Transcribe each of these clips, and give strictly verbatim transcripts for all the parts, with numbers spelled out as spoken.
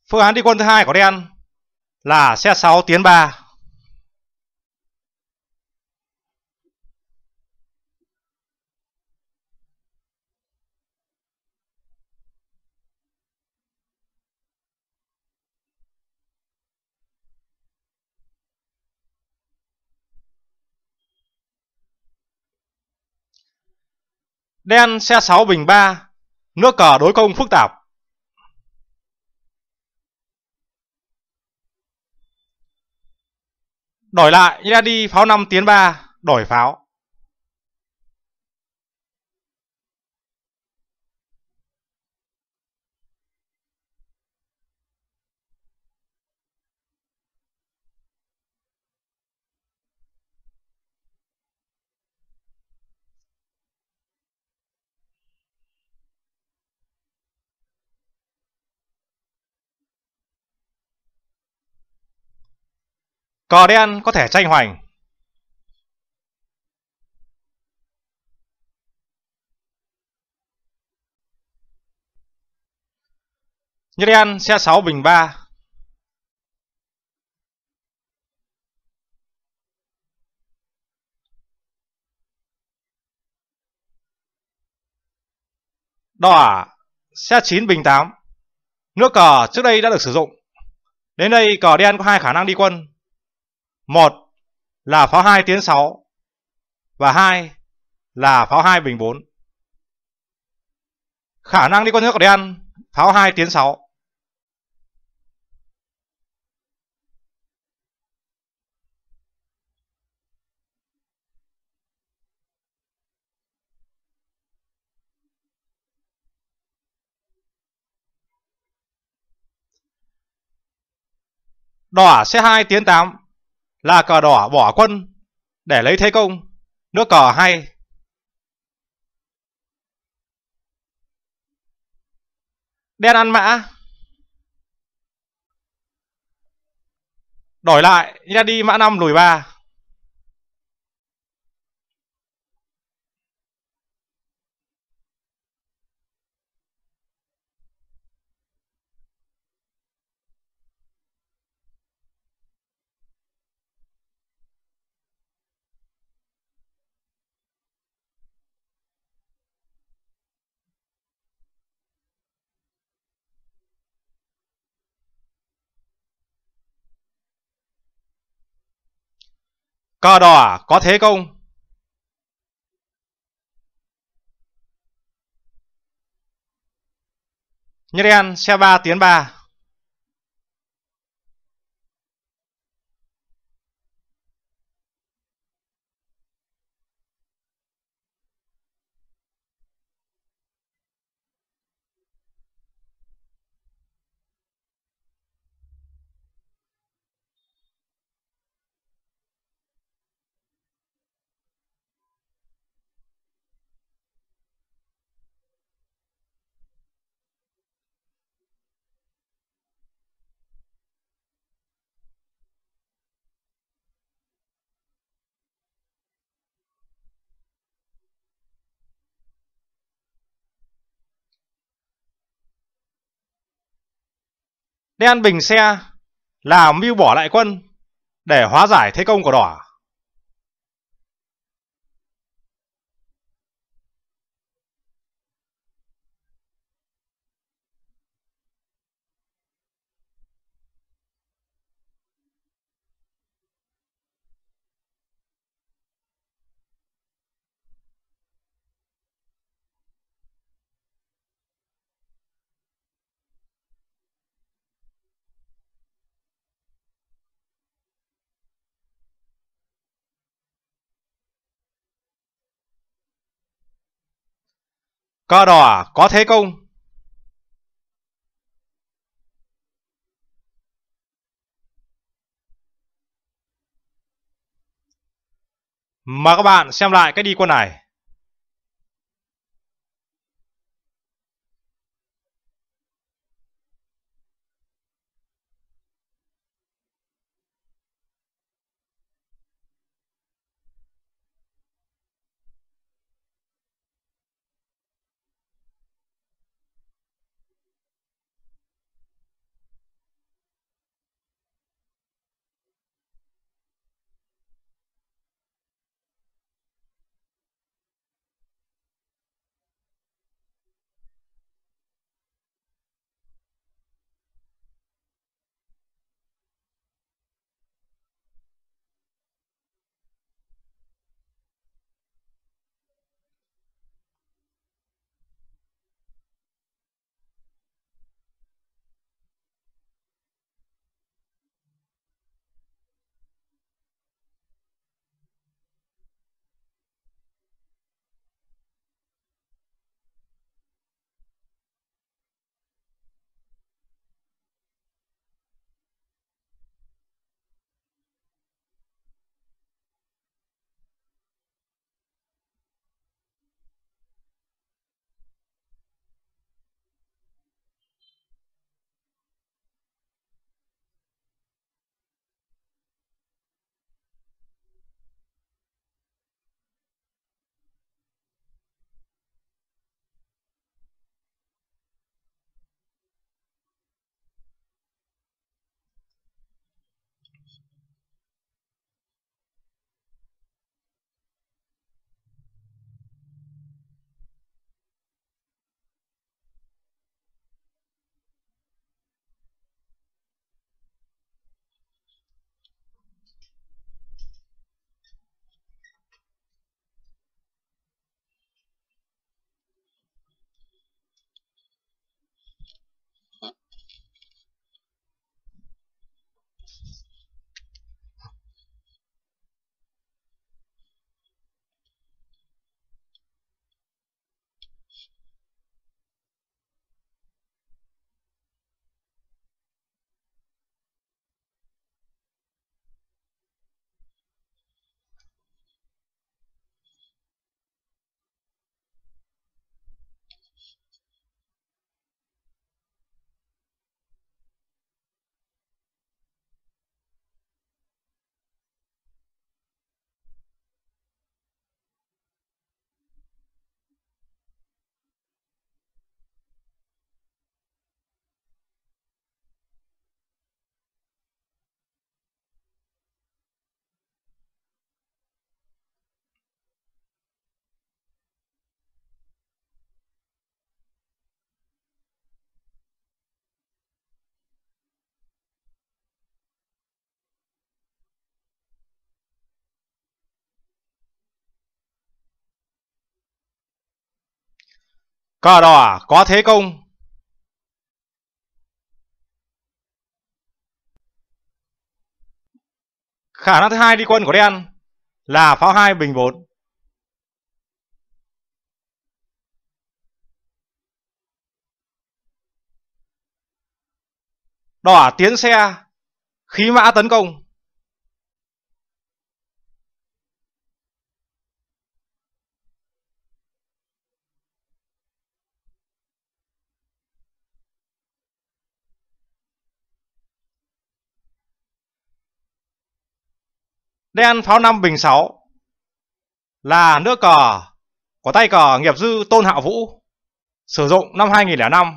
Phương án đi quân thứ hai của đen là xe sáu tiến ba. Đen xe sáu bình ba, nước cờ đối công phức tạp. Đổi lại, đen đi pháo năm tiến ba, đổi pháo. Cờ đen có thể tranh hoành. Như đen xe sáu bình ba. Đỏ xe chín bình tám. Nước cờ trước đây đã được sử dụng. Đến đây cờ đen có hai khả năng đi quân. Một là pháo hai tiến sáu và hai là pháo hai bình bốn. Khả năng đi quân nước của đen pháo hai tiến sáu. Đỏ xe hai tiến tám là cờ đỏ bỏ quân để lấy thế công. Nước cờ hay. Đen ăn mã. Đổi lại, đen đi mã năm lùi ba. Cờ đỏ có thế công. Như đen xe ba tiến ba. Đen bình xe là mưu bỏ lại quân để hóa giải thế công của đỏ. Cờ đỏ có thế công. Mời các bạn xem lại cách đi quân này. Cờ đỏ có thế công. Khả năng thứ hai đi quân của đen là pháo hai bình bốn. Đỏ tiến xe, khí mã tấn công. Đen pháo năm bình sáu là nước cờ của tay cờ nghiệp dư Tôn Hạo Vũ, sử dụng năm hai nghìn lẻ năm.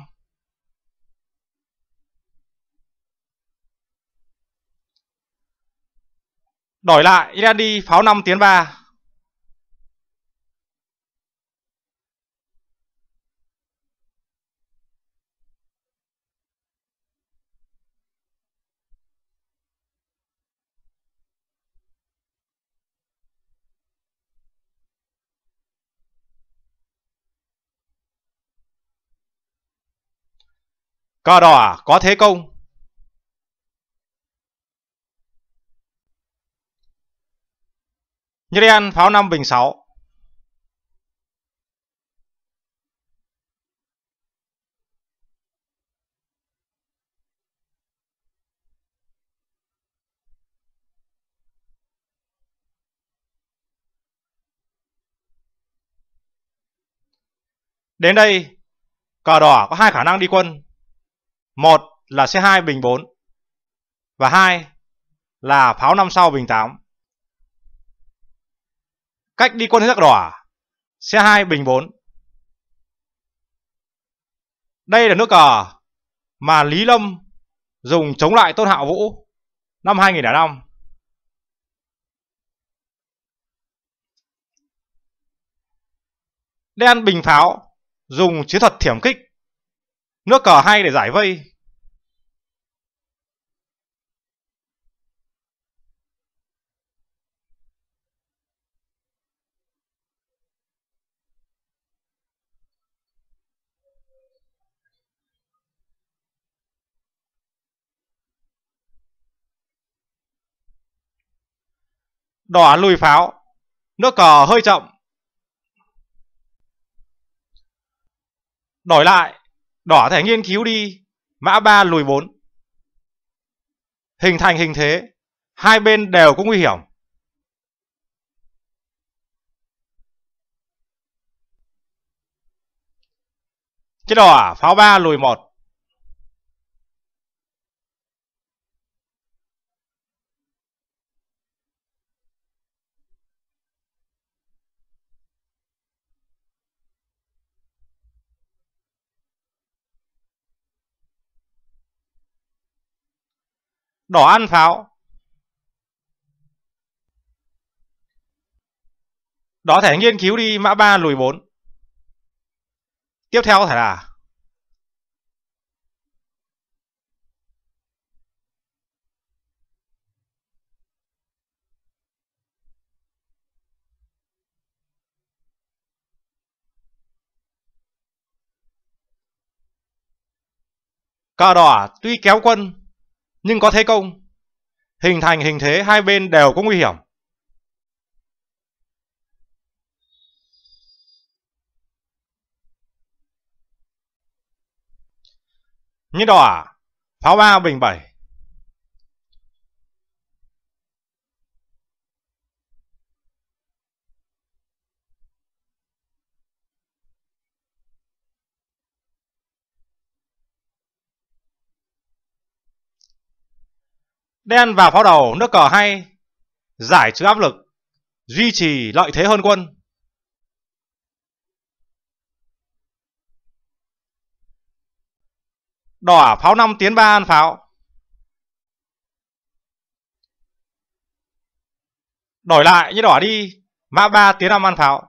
Đổi lại đen đi pháo năm tiến ba. Cờ đỏ có thế công. Như đen pháo năm bình sáu. Đến đây, cờ đỏ có hai khả năng đi quân. Một là c hai bình bốn và hai là pháo năm sau bình tám. Cách đi quân sắc đỏ c hai bình bốn. Đây là nước cờ mà Lý Lâm dùng chống lại Tôn Hạo Vũ năm hai nghìn lẻ năm. Đen bình pháo dùng chiến thuật thiểm kích, nước cờ hay để giải vây. Đỏ lùi pháo, nước cờ hơi chậm. Đổi lại, đỏ thể nghiên cứu đi mã ba lùi bốn, hình thành hình thế hai bên đều có nguy hiểm. Chứ đỏ pháo ba lùi một. Đỏ ăn pháo. Đỏ thể nghiên cứu đi mã ba lùi bốn. Tiếp theo có thể là cờ đỏ tuy kéo quân nhưng có thế công, hình thành hình thế hai bên đều có nguy hiểm. Như đỏ pháo ba bình bảy. Đen vào pháo đầu, nước cờ hay giải trừ áp lực, duy trì lợi thế hơn quân. Đỏ pháo năm tiến ba ăn pháo. Đổi lại như đỏ đi mã ba tiến năm ăn pháo.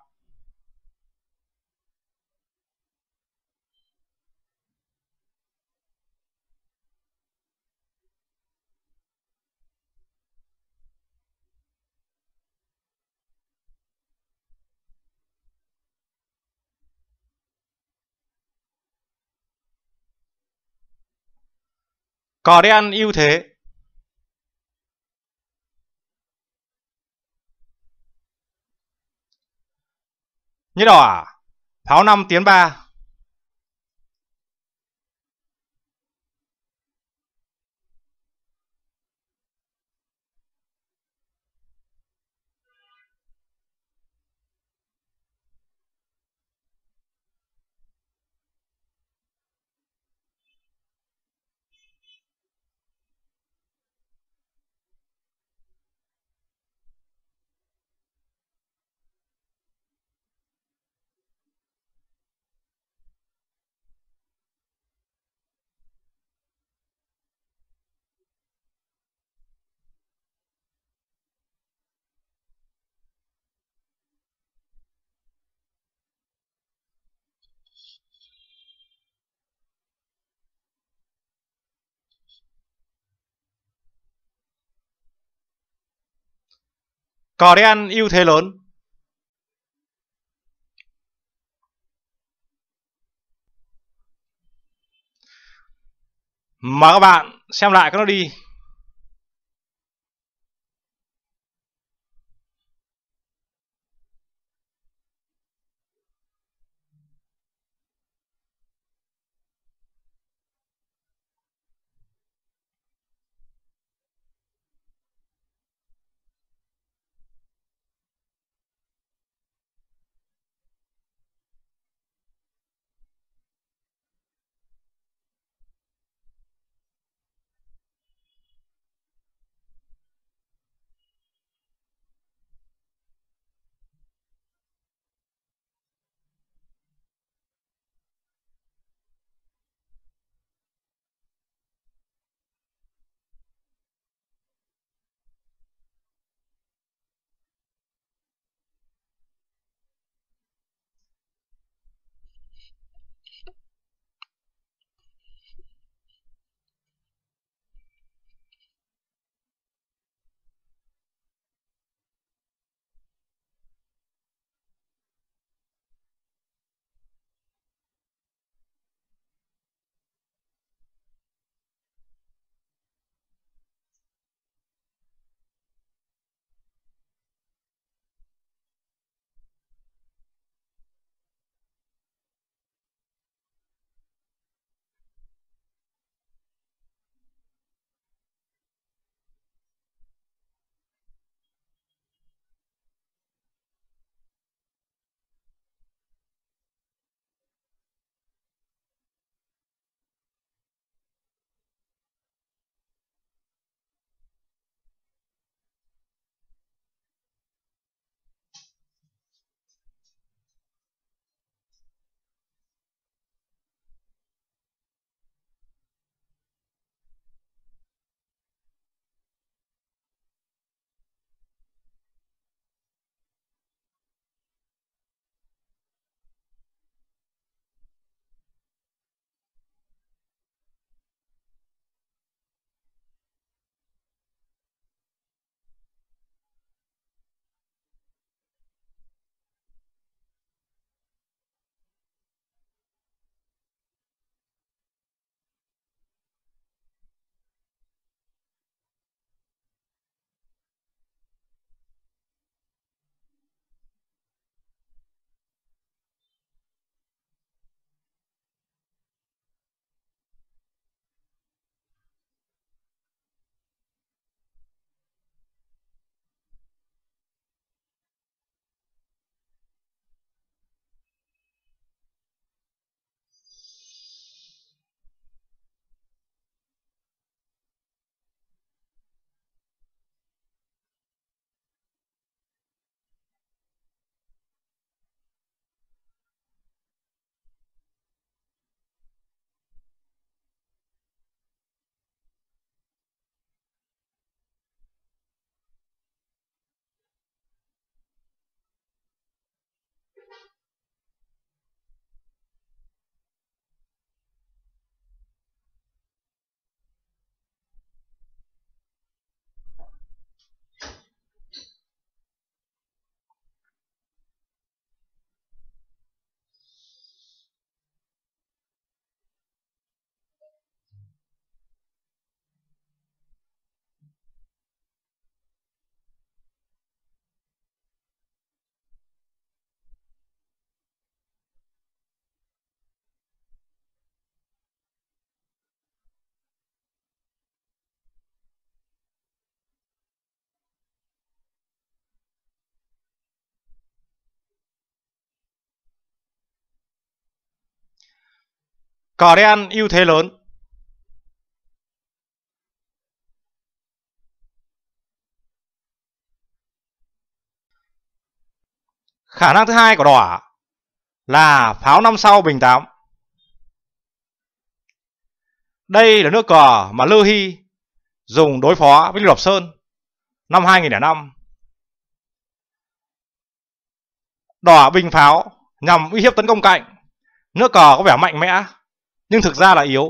Cờ đen ưu thế. Như đỏ à? Pháo năm tiến ba. Cờ đen ưu thế lớn. Mời các bạn xem lại các nó đi. Cờ đen ưu thế lớn. Khả năng thứ hai của đỏ là pháo năm sau bình tám. Đây là nước cờ mà Lư Hy dùng đối phó với Lưu Lập Sơn năm hai nghìn không trăm lẻ năm. Đỏ bình pháo nhằm uy hiếp tấn công cạnh. Nước cờ có vẻ mạnh mẽ nhưng thực ra là yếu.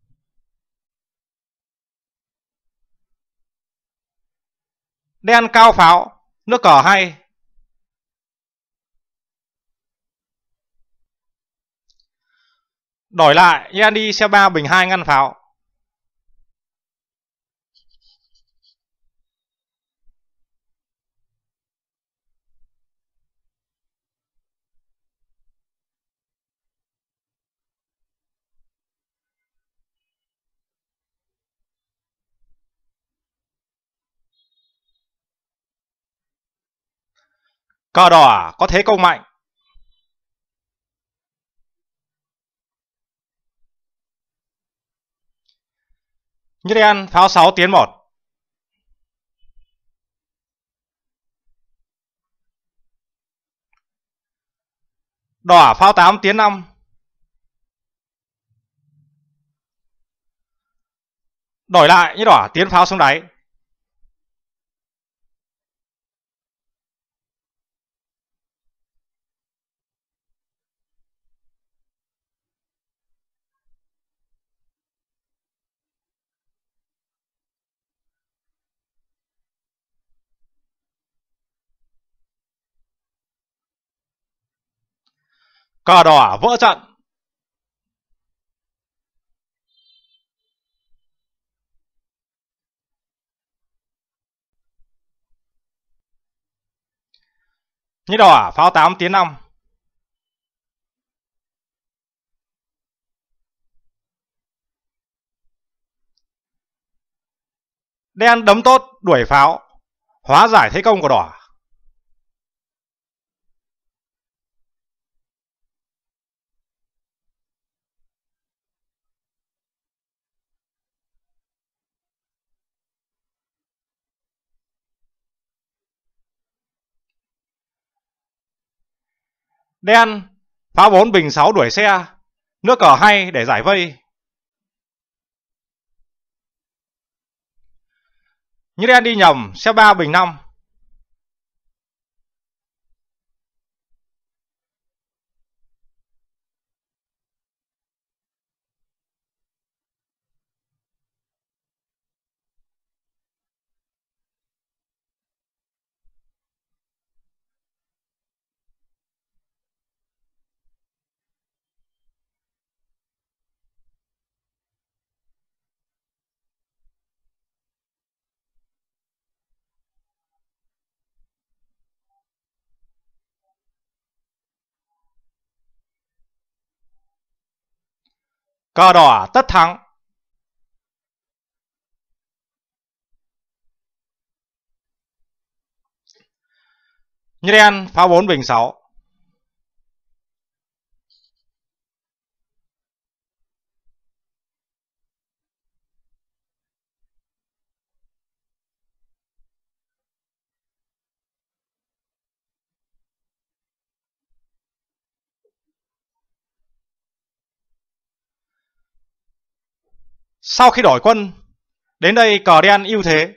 Đen cao pháo, nước cờ hay. Đổi lại, đen đi xe ba bình hai ngăn pháo. Cờ đỏ có thế công mạnh. Như đen pháo sáu tiến một. Đỏ pháo tám tiến năm. Đổi lại như đỏ tiến pháo xuống đáy. Cờ đỏ vỡ trận. Như đỏ pháo tám tiến năm. Đen đấm tốt đuổi pháo, hóa giải thế công của đỏ. Đen pháo bốn bình sáu đuổi xe, nước cờ hay để giải vây. Như đen đi nhầm xe ba bình năm. Cờ đỏ tất thắng. Như đen pháo bốn bình sáu. Sau khi đổi quân, đến đây cờ đen ưu thế.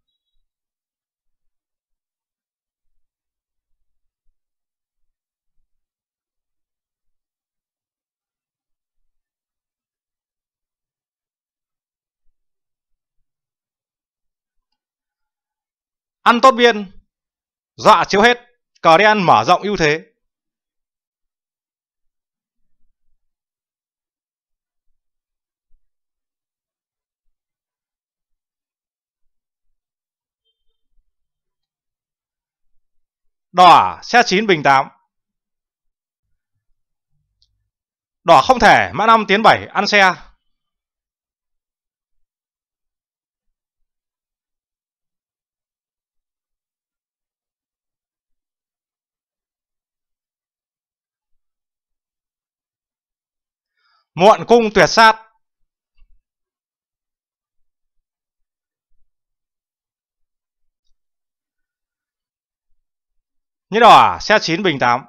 Ăn tốt biên, dọa chiếu hết, cờ đen mở rộng ưu thế. Đỏ xe chín bình tám. Đỏ không thể mã năm tiến bảy ăn xe. Muộn cung tuyệt sát. Nhĩ đỏ xe chín bình tám.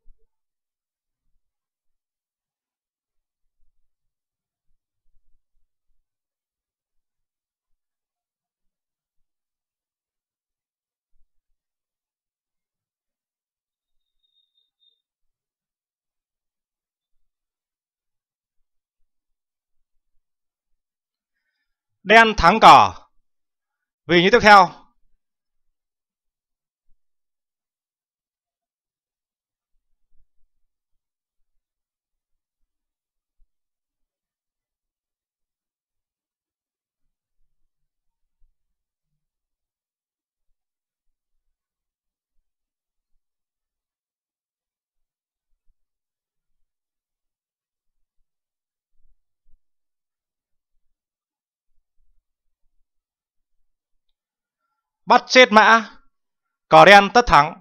Đen thắng cờ. Vì như tiếp theo. Bắt chết mã. Cờ đen tất thắng.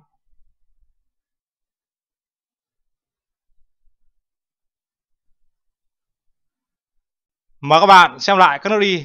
Mời các bạn xem lại các nước đi.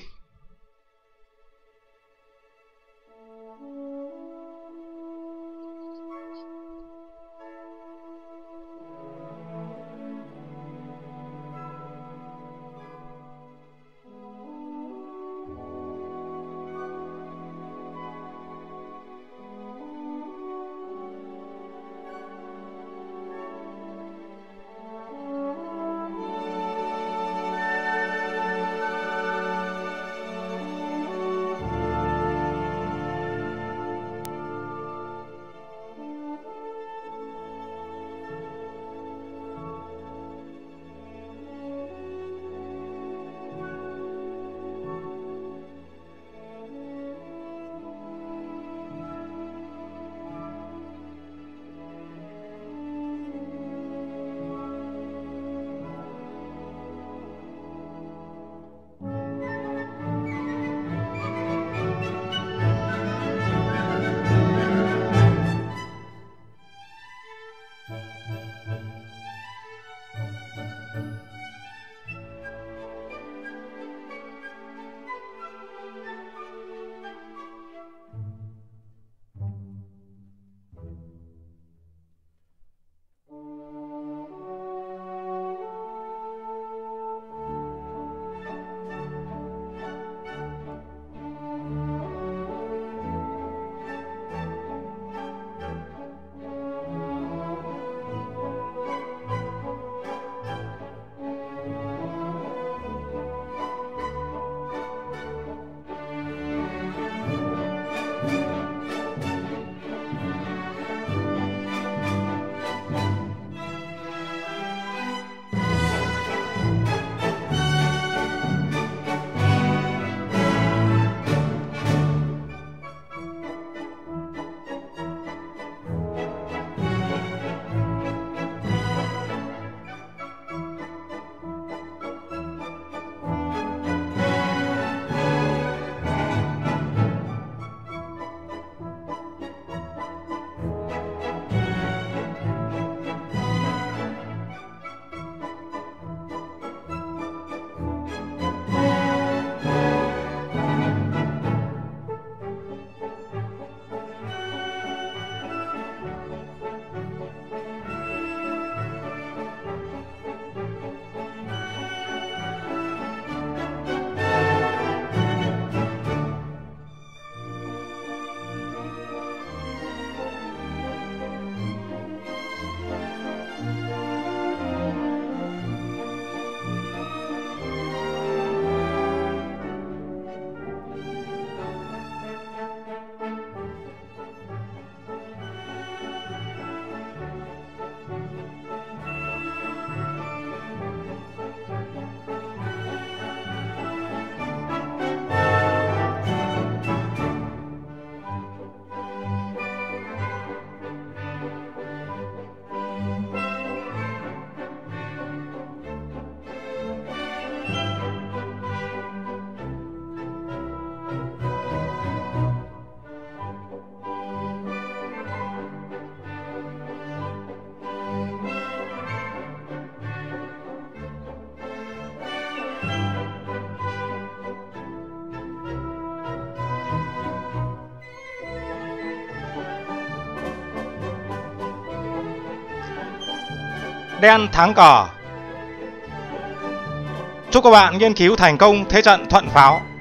đen thắng cờ. Chúc các bạn nghiên cứu thành công thế trận thuận pháo.